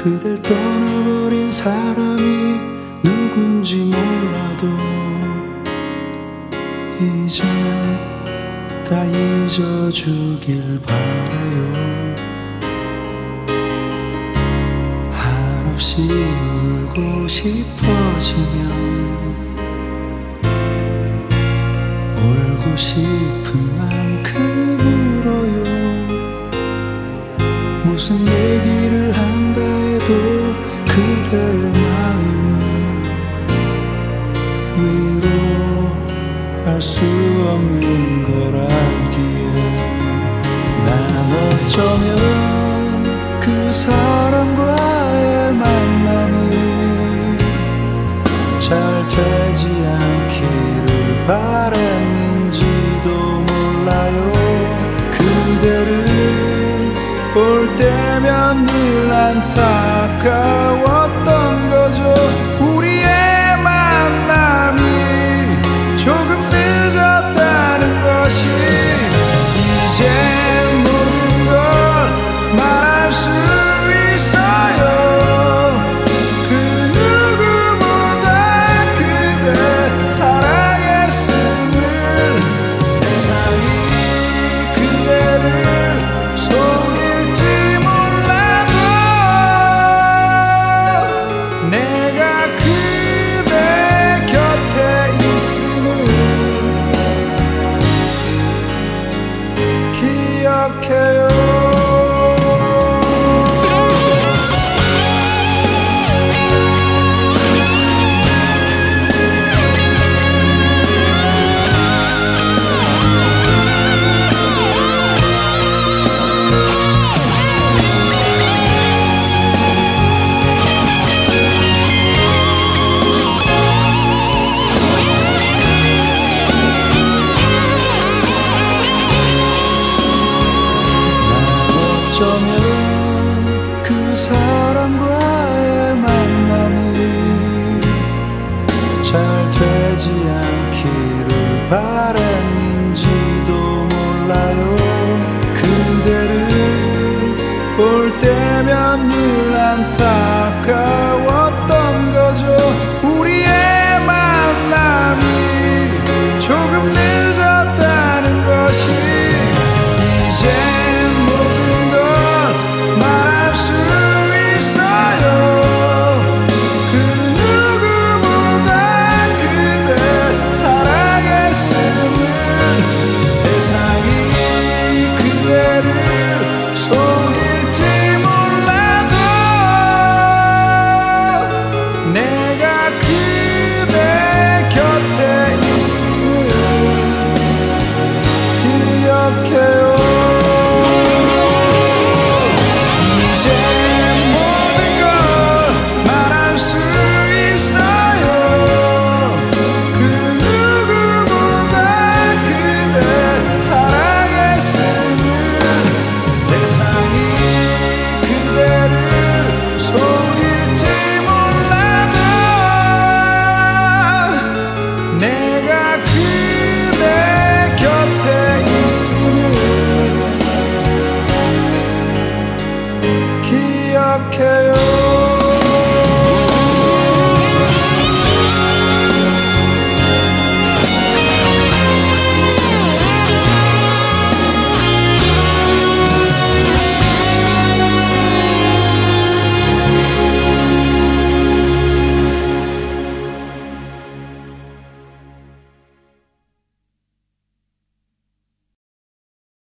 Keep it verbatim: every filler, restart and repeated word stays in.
그댈 떠나버린 사람이 누군지 몰라도 이젠 다 잊어주길 바라요. 한없이 울고 싶어지면 울고 싶은 만큼 울어요. 무슨 얘기를 한다 해도 그대의 마음은 위로할 수 없는 걸 알기에 난 어쩌면 그 사람과의 만남이 잘 되지 않기를 바랬는지도 몰라요. 그대를 볼 때면 늘 안타까웠던 거죠. 우리의 만남이 조금 늦었다는 것이 이제 모든 걸 말할 수 있어요. 그 누구보다 그대 사랑했음을 세상이 그대를 속일지 몰라도 내가 그대 곁에 있음을 기억해요. 어쩌면 그 사람과의 만남이 잘 되지 않기를 바랬는지도 몰라요. 그대를 볼 때면 늘 안타까웠던 거죠. 우리의 만남이 조금 늦었다는 것이 이제 기억해요. 이제